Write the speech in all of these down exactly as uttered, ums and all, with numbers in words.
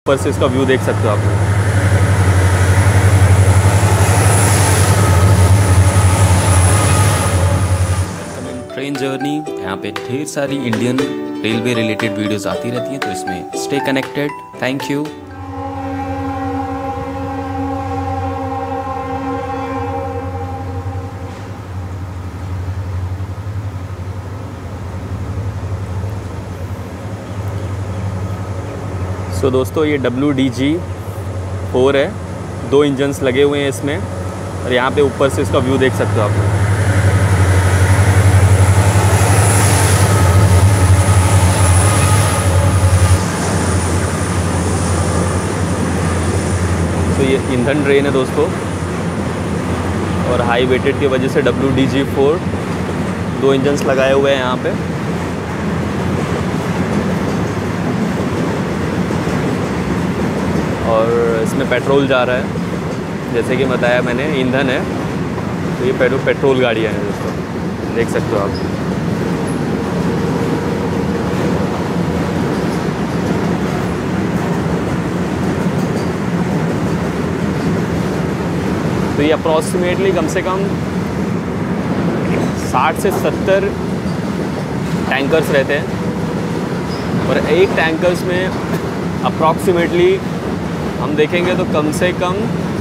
ऊपर से इसका व्यू देख सकते हो आप लोग। ट्रेन जर्नी, यहाँ पे ढेर सारी इंडियन रेलवे रिलेटेड वीडियोस आती रहती हैं, तो इसमें stay connected. Thank you. So so, दोस्तों ये डब्ल्यू डी जी फोर है, दो इंजन्स लगे हुए हैं इसमें, और यहाँ पे ऊपर से इसका व्यू देख सकते हो आप लोग। तो ये ईंधन ट्रेन है दोस्तों, और हाई वेटेड की वजह से डब्ल्यू डी जी फोर दो इंजन्स लगाए हुए हैं यहाँ पे। और इसमें पेट्रोल जा रहा है, जैसे कि बताया मैंने, ईंधन है। तो ये पेट्रोल पेट्रोल गाड़ियाँ हैं दोस्तों, देख सकते हो आप। तो ये अप्रॉक्सीमेटली कम से कम साठ से सत्तर टैंकर्स रहते हैं, और एक टैंकर्स में अप्रॉक्सीमेटली हम देखेंगे तो कम से कम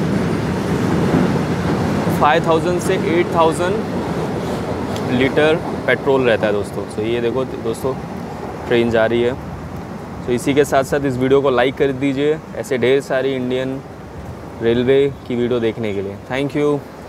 पाँच हज़ार से आठ हज़ार लीटर पेट्रोल रहता है दोस्तों। तो ये देखो दोस्तों, ट्रेन जा रही है। तो इसी के साथ साथ इस वीडियो को लाइक कर दीजिए, ऐसे ढेर सारी इंडियन रेलवे की वीडियो देखने के लिए। Thank you.